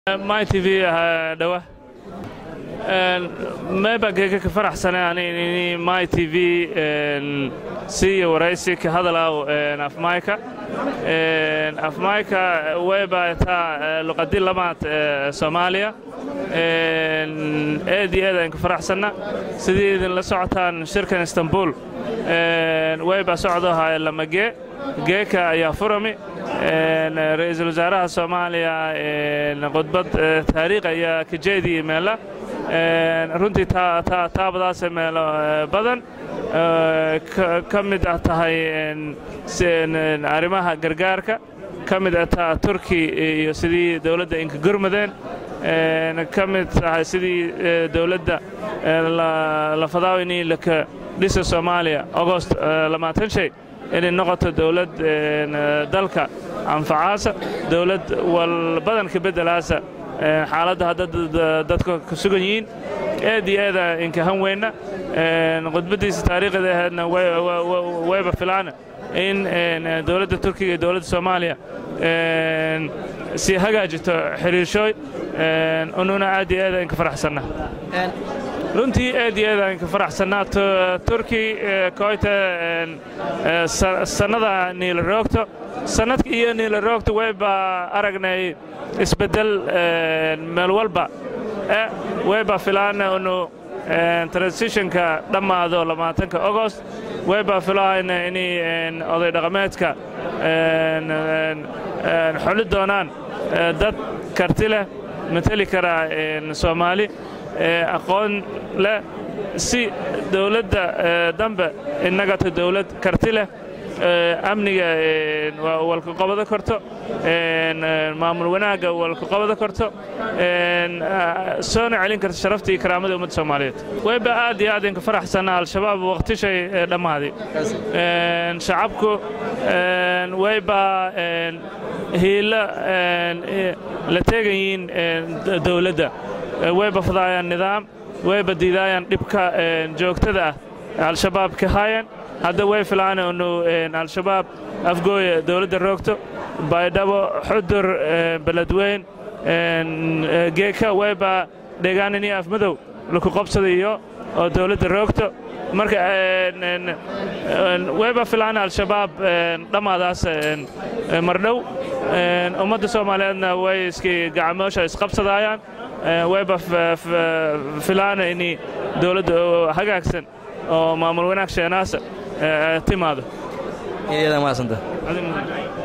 ماي تي في دوا ما بقى كفرح سنة يعني ماي تي في سي ورئيسي كهذا لاو أفمايكا أفمايكا ويبا تا لقدي لمات سوماليا أدي هذا كفرح سنة سديد لسعتان شركة اسطنبول ويبا سعودها لما جيك يا فرمي رئيس الوزراء الصومالية خطبة تاريخ يا كجدي ملا runtii taabadaas meelo badan ka mid ah tahay arrimaha gargaarka ka mid ah Turki iyo sidii dawladda inka gurmadeen ka mid tahay sidii dawladda la fadaawini laka dhisa Soomaaliya August 20 inay noqoto dawlad dalka anfacaasa dawlad wal badan ka bedelaasa xaaladda dadka ku sugan yihiin aad inka han weyna qodbadiisa taariikhda ahaadna wayba filaana in dawladda Turkiga iyo dawladda Soomaaliya si hagaajito xiriirshooy ununa aad inka faraxsana runtii aad inka faraxsana Turki kooyta sanada niil roogto sanadka iyo niil roogto wayba aragnay isbedel meel walba wayba filaana inuu transitionka dhamaado 20 August wayba filaana in oday dhaqameedka xulid doonaan dad karti leh matali kara Soomaali aqoon leh si dawladda dambe inaga dawlad karti leh amniga walka qabada karto maamul wanaaga walka qabada karto soo celin karto sharaftii karaamada ummadda Soomaaliyeed wayba aad inka faraxsana al-shabaab waqti shay dhamaaday shacabku wayba hiila la teegayin dawladda wayba fadaayaan nidaam wayba diidayaan dhibka joogtada ah al-shabaab ka haayeen هذا ويف الآن إنه الشباب أفجوا دولة الروكتو بايدابو حضر بلدوين جيكا ويبا دجانني أفمدو لكو قبصة ديو دولة الروكتو مرك ويبا في الآن الشباب لما داس مردو أمد الصوماليين ويسكي قعموش إسقبصة دايان ويبا في الآن إني دولة حاجة أحسن أو معمول وناكش ناس تيمادو. إيه ده ما أصلاً.